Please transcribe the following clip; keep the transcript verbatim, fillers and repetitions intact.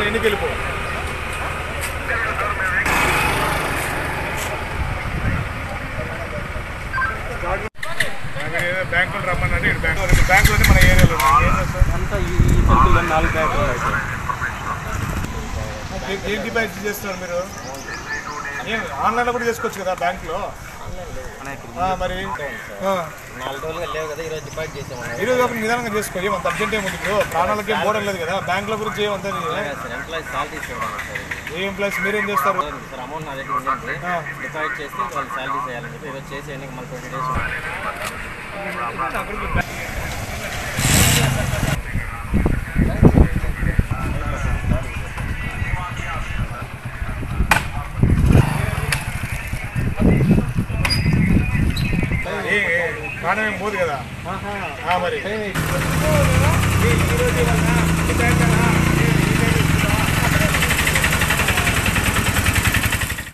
ఎన్నికి వెళ్ళిపో. బ్యాంకులు రమ్మనండి. బ్యాంకు బ్యాంకులు మన ఏరియాలో అంతా ఈ సర్కిల్లో నాలుగు బ్యాంకులు ఉన్నాయి సార్. ఏం డిపాజిట్ చేస్తున్నారు మీరు? ఏం ఆన్లైన్లో కూడా చేసుకోవచ్చు కదా బ్యాంకులో? మరి నాలుగు రోజులుగా లేవు కదా, ఈరోజు డిపాజిట్ చేసాము. ఈరోజు అప్పుడు నిదానంగా చేసుకో. ఏమంత అర్జెంట్ ఏముంది ఇప్పుడు? ప్రాణాలకి ఏం పోవడం లేదు కదా. బ్యాంకుల గురించి ఏమంత ఎంప్లాయీస్ సాలరీస్ ఇవ్వడానికి సార్. ఏ ఎంప్లాయీస్ మీరేం చేస్తారు? సార్ అమౌంట్ నా దగ్గర ఉండింది, డిపాజిట్ చేస్తే వాళ్ళు సాలరీస్ వేయాలని చెప్పి ఈరోజు చేసేయండి. మళ్ళీ ట్వంటీ డేస్ ప్రాణం ఏం పోదు కదా మరి.